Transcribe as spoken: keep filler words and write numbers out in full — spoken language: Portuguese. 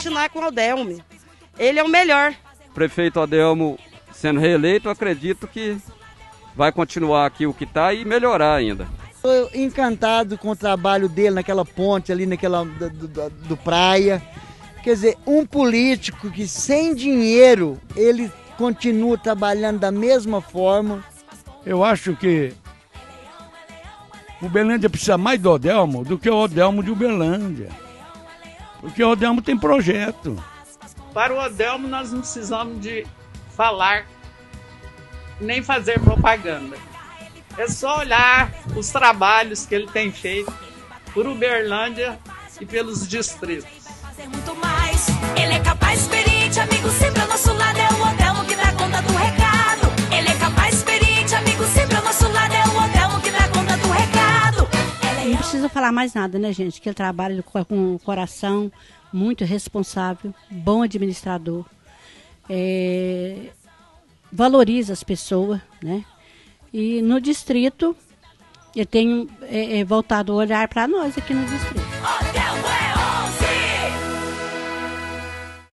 continuar com o Adelmo. Ele é o melhor. Prefeito Adelmo sendo reeleito, eu acredito que vai continuar aqui o que está e melhorar ainda. Estou encantado com o trabalho dele naquela ponte ali, naquela do, do, do praia. Quer dizer, um político que sem dinheiro ele continua trabalhando da mesma forma. Eu acho que Uberlândia precisa mais do Adelmo do que o Adelmo de Uberlândia. Porque o Adelmo tem projeto. Para o Adelmo nós não precisamos de falar, nem fazer propaganda. É só olhar os trabalhos que ele tem feito por Uberlândia e pelos distritos. Muito mais. Ele é capaz, experiente, amigo, sempre ao nosso lado. É o Adelmo que dá conta do recado. Ele é capaz, experiente, amigo, sempre ao nosso lado. É o Adelmo que dá conta do recado. É Não precisa falar mais nada, né, gente? Que ele trabalha com o coração, muito responsável, bom administrador, é, valoriza as pessoas, né? E no distrito, eu tenho é, é, voltado o olhar para nós aqui no distrito.